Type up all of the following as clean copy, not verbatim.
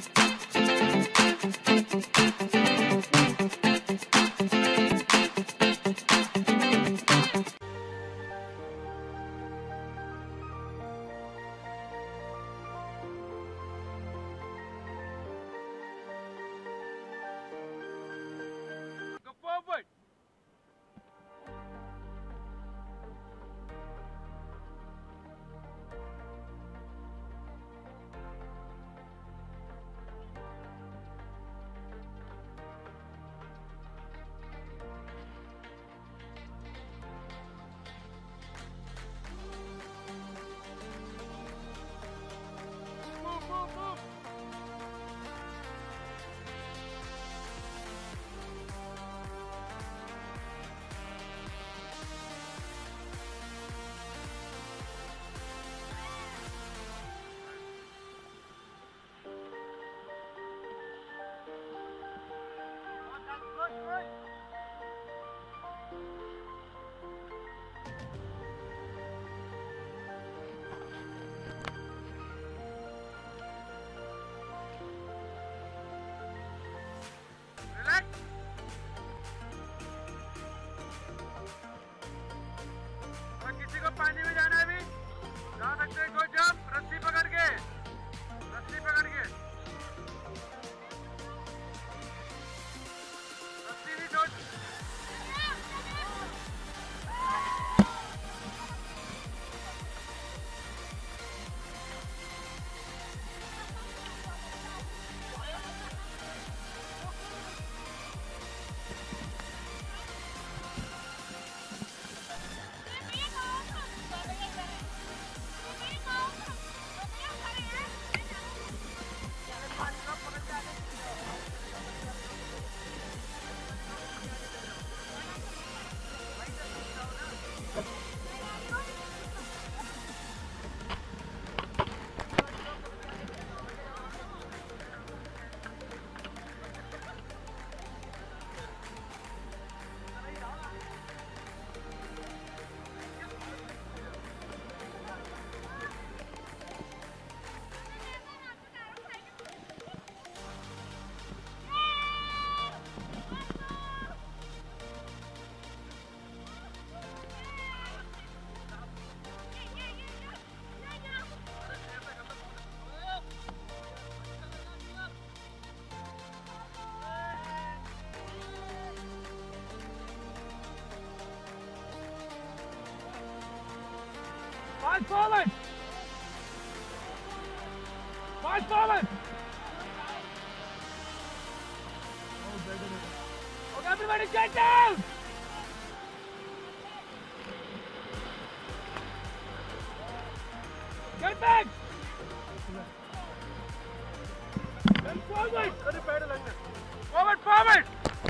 पानी में जाना है अभी, जा सकते हैं। कोई जंप, रस्सी पकड़ के, रस्सी पकड़ के, रस्सी भी छोड़। Fast forward! Fast forward! Okay, everybody get down! Get back! Then forward! Forward, forward!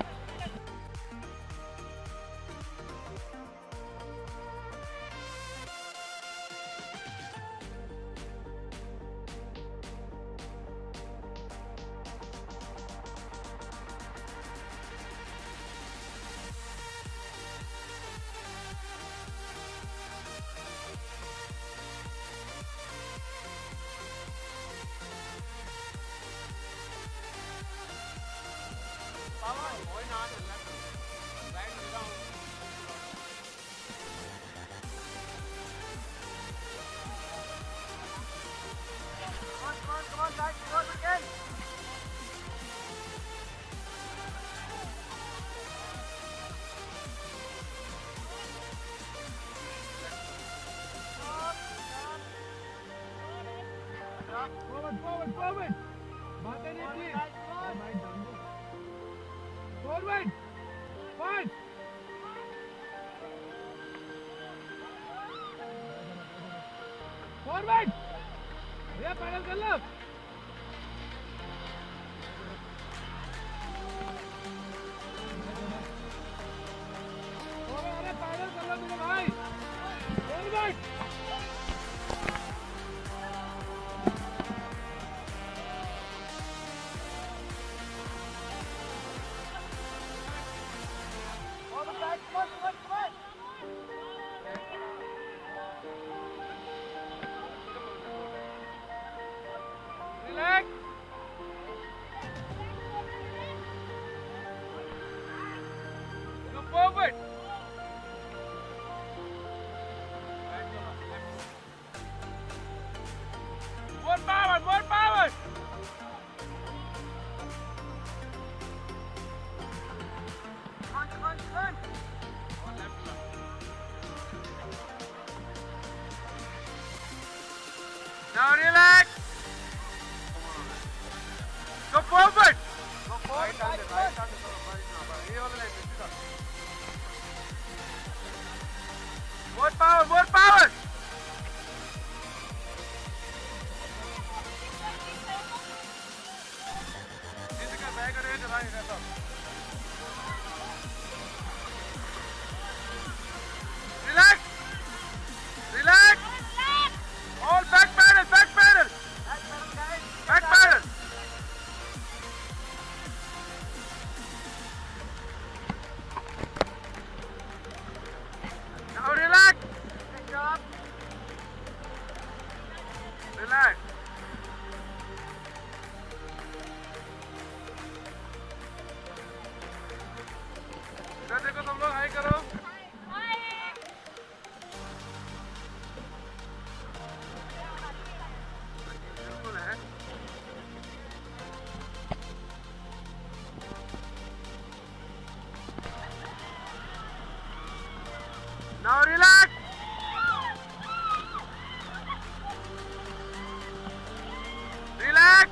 Forward, forward, forward! Batean नहीं Forward! Forward! Forward! भैया पैडल कर लो अरे पैडल कर लो मेरे भाई Forward! More power, more power. Relax, relax. All back pedal, back pedal. Back pedal. Now relax. Relax. इधर देखो तुम लोग हाई करो. बिल्कुल है. Now relax. Relax.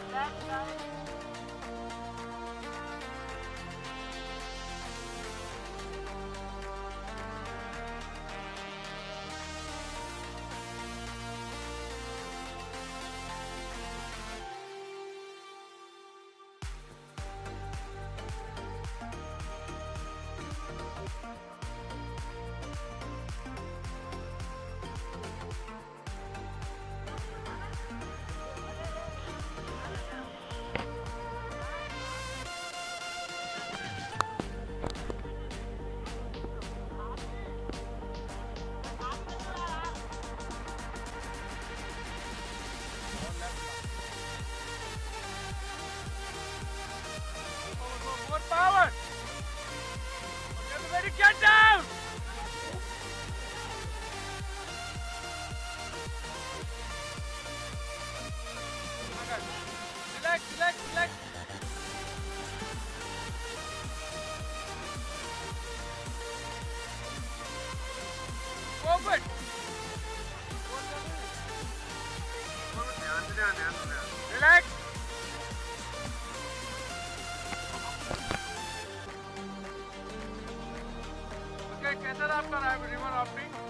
More power. Everybody get down. Relax, relax, relax. Forward. Relax. Okay, कैसा था आपका रिवर राफ्टिंग?